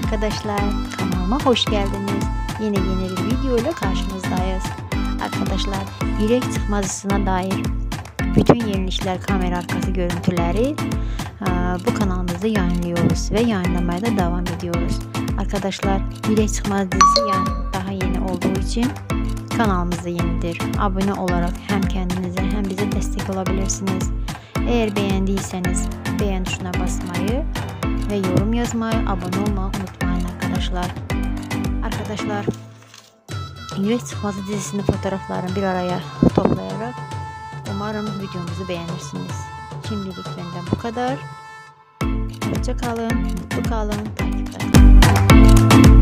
Arkadaşlar, kanalıma hoş geldiniz. Yine yeni bir video ile karşınızdayız. Arkadaşlar, Yürek Çıkmazısına dair bütün yenilikler, kamera arkası görüntüleri bu kanalımızda yayınlıyoruz ve yayınlamaya da devam ediyoruz. Arkadaşlar, Yürek Çıkmaz dizisi daha yeni olduğu için kanalımızda yenidir. Abone olarak hem kendinize hem bize destek olabilirsiniz. Eğer beğendiyseniz beğen tuşuna basmayı ve yorum yazmayı, abone olmayı unutmayın arkadaşlar. Arkadaşlar, Yürek Çıkmazı dizisinin fotoğraflarını bir araya toplayarak umarım videomuzu beğenirsiniz. Şimdilik benden bu kadar. Hoşça kalın, mutlu kalın, takipte kalın.